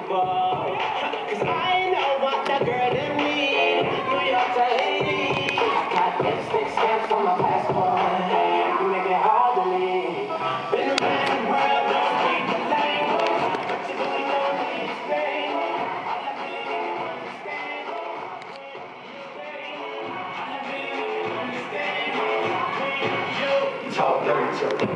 people. Cause I know what the girl them need. New York to Haiti. Got lipstick stamps on my passport. You make it hard to leave. Been around the world, don't speak the language. But you really don't need Spain. All I really understand. All I really understand. You talk dirty to me.